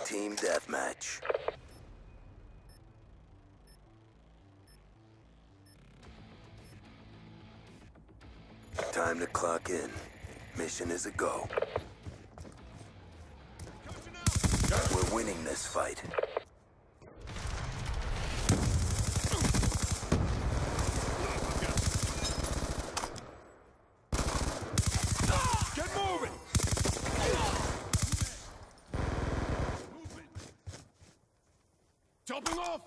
Team deathmatch. Time to clock in. Mission is a go. We're winning this fight. Get moving! Jumping off!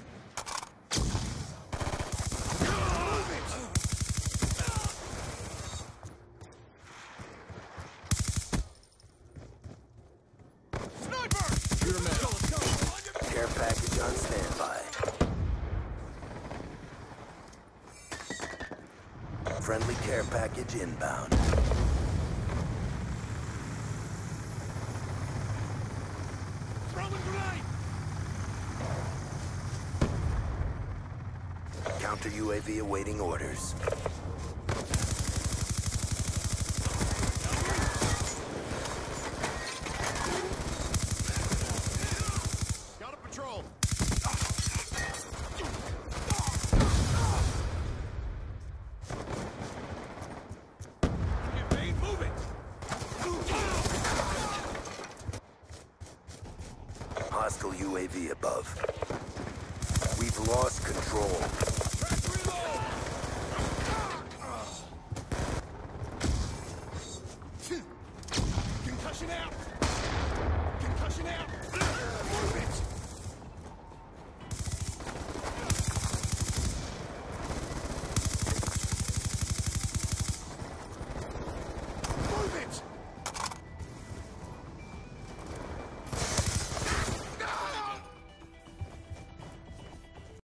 Care package on standby. Friendly care package inbound. Throwing grenade! Counter UAV awaiting orders. Got a patrol! Evade, move it! Hostile UAV above. We've lost control. Concussion out!